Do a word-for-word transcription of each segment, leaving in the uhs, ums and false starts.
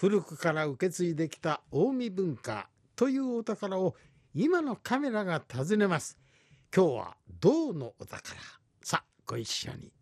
古くから受け継いできた近江文化というお宝を今のカメラが訪ねます。今日は銅のお宝。さあご一緒に。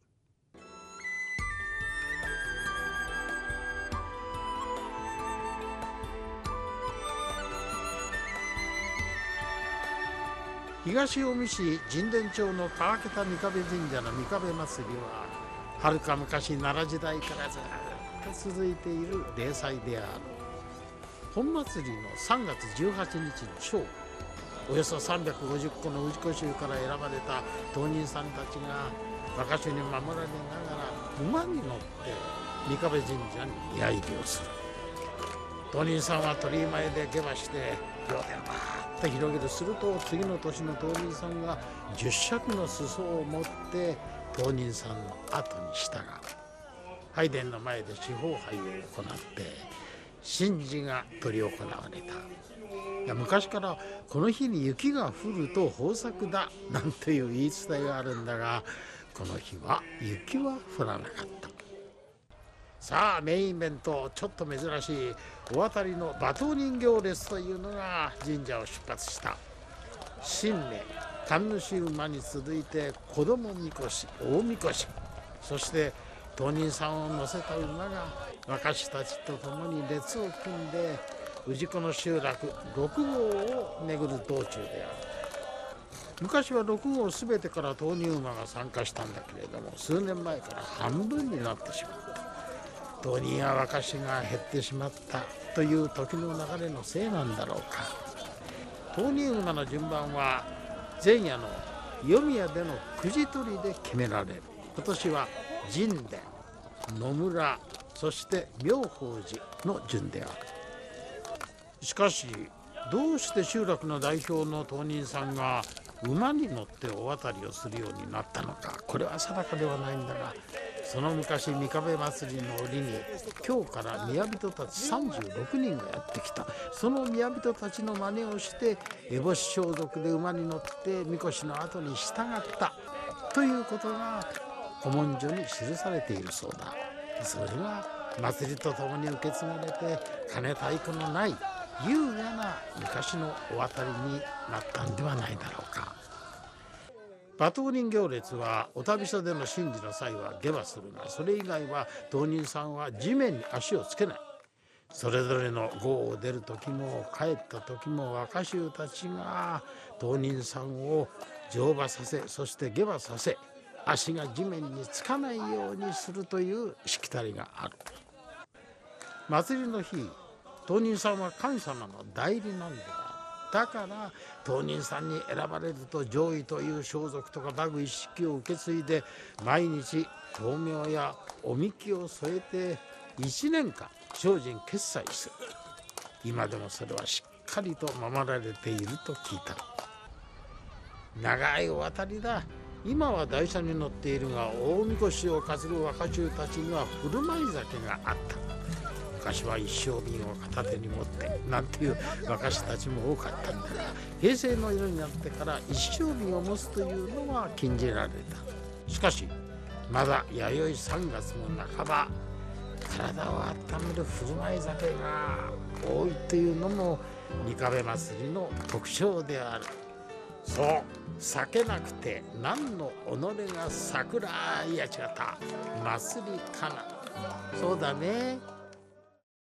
東近江市神殿町の川桁御壁神社の御壁祭りははるか昔奈良時代からずっと続いている例祭である。本祭りのさんがつじゅうはちにちの正午、およそさんびゃくごじゅっこの氏子衆から選ばれた当人さんたちが若衆に守られながら馬に乗って御壁神社に居入りをする。当人さんは鳥居前で下馬して両手をバーッと広げる。すると次の年の当人さんがじゅっしゃくの裾を持って当人さんの後に従う。拝殿の前で四方拝を行って神事が執り行われた。いや昔からこの日に雪が降ると豊作だなんていう言い伝えがあるんだが、この日は雪は降らなかった。さあメインイベント、ちょっと珍しいお渡りの馬頭人行列というのが神社を出発した。新年神主馬に続いて子供みこし、大みこし、そして当人さんを乗せた馬が若衆たちと共に列を組んで氏子の集落ろくごうを巡る道中である。昔はろくごうすべてから当人馬が参加したんだけれども、数年前から半分になってしまった。当人や若衆が減ってしまったという時の流れのせいなんだろうか。当人馬の順番は前夜の夜宮でのくじ取りで決められる。今年は神殿、野村、そして妙法寺の順である。しかしどうして集落の代表の当人さんが馬に乗ってお渡りをするようになったのか、これは定かではないんだが、その昔御壁祭りの折に京から宮人たちさんじゅうろくにんがやってきた。その宮人たちの真似をして烏帽子装束で馬に乗って神輿の後に従ったということが古文書に記されているそうだ。それが祭りとともに受け継がれて鐘太鼓のない優雅な昔のお渡りになったんではないだろうか。馬頭人行列はお旅所での神事の際は下馬するが、それ以外は当人さんは地面に足をつけない。それぞれの郷を出る時も帰った時も若衆たちが当人さんを乗馬させ、そして下馬させ、足が地面につかないようにするというしきたりがある。祭りの日、当人さんは神様の代理なんである。だから当人さんに選ばれると上位という装束とか馬具一式を受け継いで毎日灯明やおみきを添えていちねんかん精進決済する。今でもそれはしっかりと守られていると聞いた。長いお渡りだ。今は台車に乗っているが、大みこしを担ぐ若衆たちには振る舞い酒があった。昔は一升瓶を片手に持ってなんていう若衆たちも多かったんだが、平成の世になってから一升瓶を持つというのは禁じられた。しかしまだ弥生さんがつの半ば、体を温める振る舞い酒が多いというのも御壁祭りの特徴である。そう、酒なくて何の己が桜、いや違った、祭りかな。そうだね。